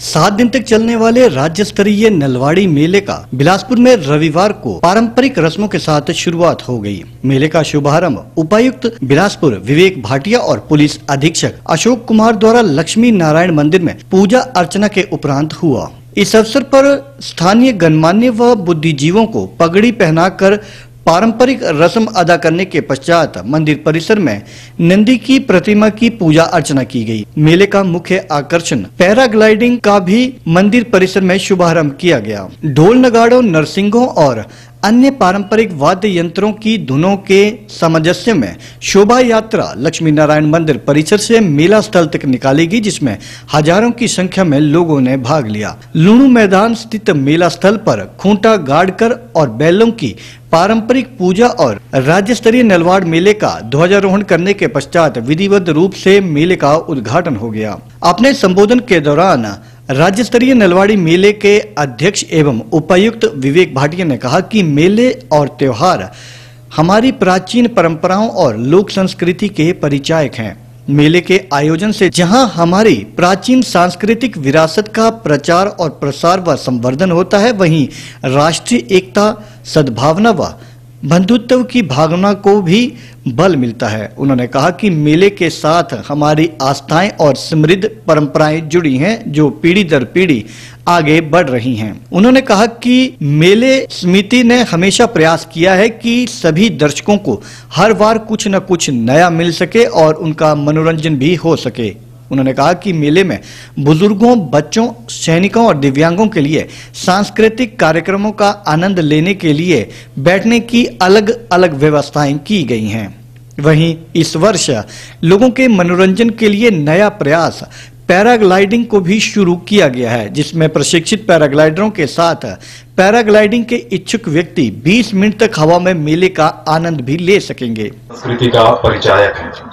7 दिन तक चलने वाले राज्य स्तरीय नलवाड़ी मेले का बिलासपुर में रविवार को पारंपरिक रस्मों के साथ शुरुआत हो गई। मेले का शुभारंभ उपायुक्त बिलासपुर विवेक भाटिया और पुलिस अधीक्षक अशोक कुमार द्वारा लक्ष्मी नारायण मंदिर में पूजा अर्चना के उपरांत हुआ। इस अवसर पर स्थानीय गणमान्य व बुद्धिजीवों को पगड़ी पहनाकर पारंपरिक रस्म अदा करने के पश्चात मंदिर परिसर में नंदी की प्रतिमा की पूजा अर्चना की गई। मेले का मुख्य आकर्षण पैराग्लाइडिंग का भी मंदिर परिसर में शुभारंभ किया गया। ढोल नगाड़ों, नरसिंघों और अन्य पारंपरिक वाद्य यंत्रों की धुनों के सामंजस्य में शोभा यात्रा लक्ष्मी नारायण मंदिर परिसर से मेला स्थल तक निकाली गई, जिसमें हजारों की संख्या में लोगों ने भाग लिया। लुणु मैदान स्थित मेला स्थल पर खूंटा गाड़कर और बैलों की पारंपरिक पूजा और राज्य स्तरीय नलवाड़ मेले का ध्वजारोहण करने के पश्चात विधिवत रूप से मेले का उद्घाटन हो गया। अपने संबोधन के दौरान राज्य स्तरीय नलवाड़ी मेले के अध्यक्ष एवं उपायुक्त विवेक भाटिया ने कहा कि मेले और त्योहार हमारी प्राचीन परंपराओं और लोक संस्कृति के परिचायक हैं। मेले के आयोजन से जहां हमारी प्राचीन सांस्कृतिक विरासत का प्रचार और प्रसार व संवर्धन होता है, वहीं राष्ट्रीय एकता, सद्भावना व बंधुत्व की भावना को भी बल मिलता है। उन्होंने कहा कि मेले के साथ हमारी आस्थाएं और समृद्ध परंपराएं जुड़ी हैं, जो पीढ़ी दर पीढ़ी आगे बढ़ रही हैं। उन्होंने कहा कि मेले समिति ने हमेशा प्रयास किया है कि सभी दर्शकों को हर बार कुछ न कुछ नया मिल सके और उनका मनोरंजन भी हो सके। उन्होंने कहा कि मेले में बुजुर्गों, बच्चों, सैनिकों और दिव्यांगों के लिए सांस्कृतिक कार्यक्रमों का आनंद लेने के लिए बैठने की अलग अलग व्यवस्थाएं की गई हैं। वहीं इस वर्ष लोगों के मनोरंजन के लिए नया प्रयास पैराग्लाइडिंग को भी शुरू किया गया है, जिसमें प्रशिक्षित पैराग्लाइडरों के साथ पैराग्लाइडिंग के इच्छुक व्यक्ति 20 मिनट तक हवा में मेले का आनंद भी ले सकेंगे। संस्कृति का परिचायक है।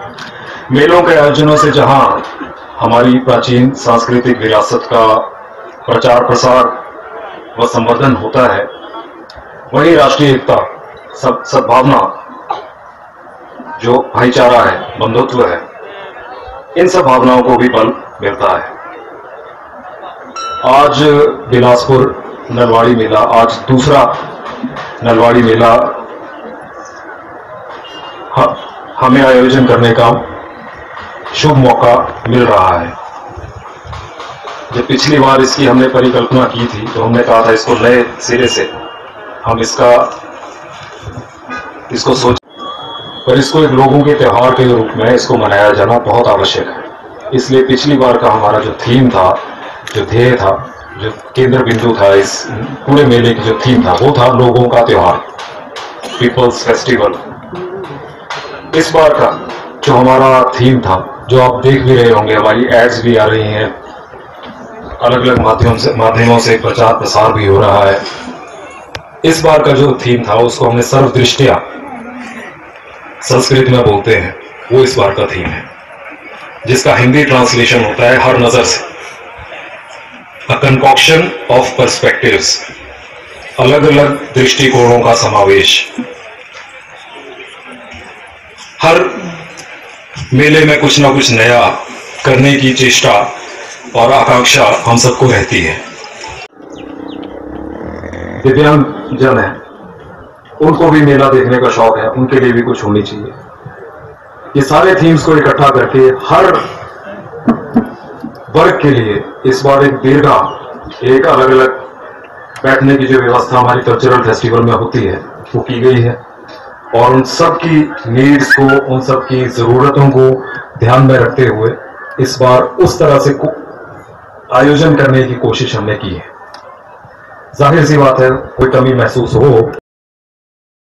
मेलों के आयोजनों से जहां हमारी प्राचीन सांस्कृतिक विरासत का प्रचार प्रसार व संवर्धन होता है, वही राष्ट्रीय एकता, सद्भावना, जो भाईचारा है, बंधुत्व है, इन सब भावनाओं को भी बल मिलता है। आज बिलासपुर नलवाड़ी मेला, आज दूसरा नलवाड़ी मेला हमें आयोजन करने का शुभ मौका मिल रहा है। जब पिछली बार इसकी हमने परिकल्पना की थी तो हमने कहा था इसको नए सिरे से हम इसको सोच, पर इसको एक लोगों के त्योहार के रूप में इसको मनाया जाना बहुत आवश्यक है। इसलिए पिछली बार का हमारा जो थीम था, जो ध्येय था, जो केंद्र बिंदु था इस पूरे मेले की जो थीम था, वो था लोगों का त्योहार, पीपल्स फेस्टिवल। इस बार का जो हमारा थीम था, जो आप देख भी रहे होंगे, हमारी एड्स भी आ रही हैं, अलग अलग माध्यमों से प्रचार प्रसार भी हो रहा है। इस बार का जो थीम था उसको हमने सर्वदृष्टिया, संस्कृत में बोलते हैं, वो इस बार का थीम है, जिसका हिंदी ट्रांसलेशन होता है हर नजर से। अ कंकॉक्शन ऑफ पर्सपेक्टिव्स, अलग अलग दृष्टिकोणों का समावेश। हर मेले में कुछ ना कुछ नया करने की चेष्टा और आकांक्षा हम सबको रहती है। दिव्यांग जन है, उनको भी मेला देखने का शौक है, उनके लिए भी कुछ होनी चाहिए। ये सारे थीम्स को इकट्ठा करके हर वर्ग के लिए इस बार एक अलग अलग बैठने की जो व्यवस्था हमारी कल्चरल फेस्टिवल में होती है वो की गई है, और उन सब की नीड्स को, उन सब की जरूरतों को ध्यान में रखते हुए इस बार उस तरह से आयोजन करने की कोशिश हमने की है। जाहिर सी बात है, कोई कमी महसूस हो